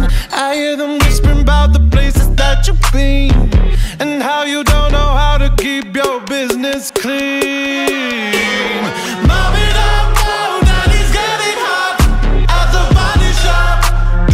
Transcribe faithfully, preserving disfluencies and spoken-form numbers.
I hear them whispering about the places that you've been, and how you don't know how to keep your business clean.